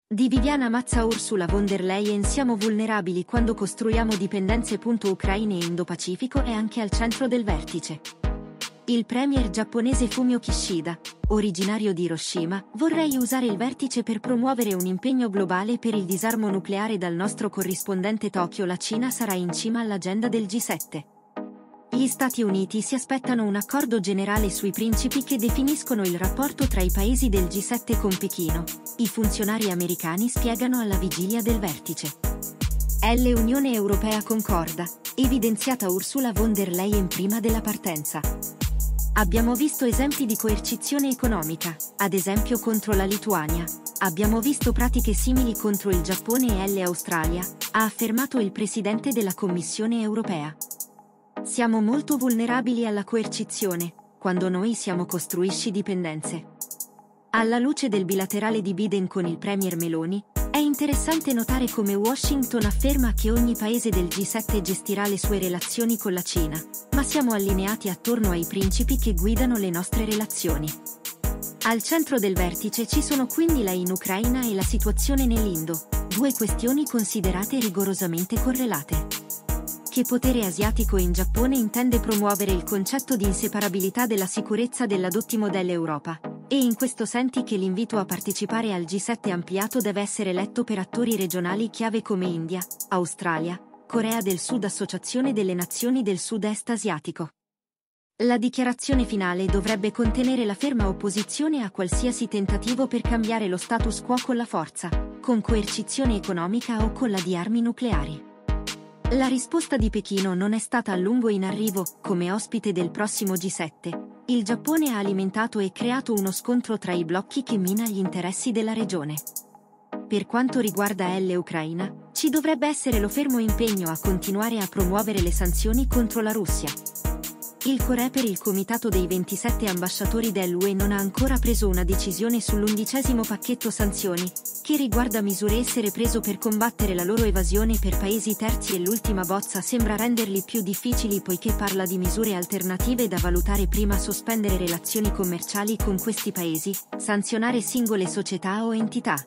Di Viviana Mazza. Ursula von der Leyen. Siamo vulnerabili quando costruiamo dipendenze. Ucraina e Indo-Pacifico è anche al centro del vertice. Il premier giapponese Fumio Kishida, originario di Hiroshima: vorrei usare il vertice per promuovere un impegno globale per il disarmo nucleare. Dal nostro corrispondente Tokyo. La Cina sarà in cima all'agenda del G7. Gli Stati Uniti si aspettano un accordo generale sui principi che definiscono il rapporto tra i paesi del G7 con Pechino, i funzionari americani spiegano alla vigilia del vertice. L'Unione Europea concorda, evidenziata Ursula von der Leyen prima della partenza. Abbiamo visto esempi di coercizione economica, ad esempio contro la Lituania. Abbiamo visto pratiche simili contro il Giappone e l'Australia, ha affermato il presidente della Commissione europea. Siamo molto vulnerabili alla coercizione, quando noi siamo costruisci dipendenze. Alla luce del bilaterale di Biden con il premier Meloni, è interessante notare come Washington afferma che ogni paese del G7 gestirà le sue relazioni con la Cina, ma siamo allineati attorno ai principi che guidano le nostre relazioni. Al centro del vertice ci sono quindi la in Ucraina e la situazione nell'Indo, due questioni considerate rigorosamente correlate. Che potere asiatico in Giappone intende promuovere il concetto di inseparabilità della sicurezza della dotti modello Europa, e in questo senti che l'invito a partecipare al G7 ampliato deve essere letto per attori regionali chiave come India, Australia, Corea del Sud, Associazione delle Nazioni del Sud-Est Asiatico. La dichiarazione finale dovrebbe contenere la ferma opposizione a qualsiasi tentativo per cambiare lo status quo con la forza, con coercizione economica o con la di armi nucleari. La risposta di Pechino non è stata a lungo in arrivo. Come ospite del prossimo G7, il Giappone ha alimentato e creato uno scontro tra i blocchi che mina gli interessi della regione. Per quanto riguarda l'Ucraina, ci dovrebbe essere lo fermo impegno a continuare a promuovere le sanzioni contro la Russia. Il COREPER, il comitato dei 27 ambasciatori dell'UE, non ha ancora preso una decisione sull'11° pacchetto sanzioni, che riguarda misure essere preso per combattere la loro evasione per paesi terzi, e l'ultima bozza sembra renderli più difficili poiché parla di misure alternative da valutare prima: sospendere relazioni commerciali con questi paesi, sanzionare singole società o entità.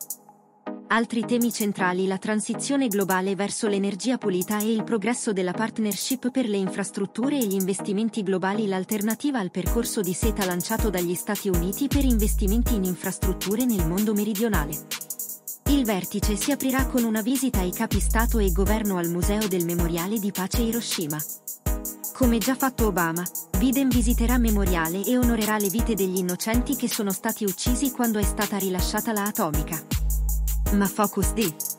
Altri temi centrali: la transizione globale verso l'energia pulita e il progresso della partnership per le infrastrutture e gli investimenti globali, l'alternativa al percorso di seta lanciato dagli Stati Uniti per investimenti in infrastrutture nel mondo meridionale. Il vertice si aprirà con una visita ai capi Stato e Governo al Museo del Memoriale di Pace Hiroshima. Come già fatto Obama, Biden visiterà Memoriale e onorerà le vite degli innocenti che sono stati uccisi quando è stata rilasciata la atomica. Ma Focus D.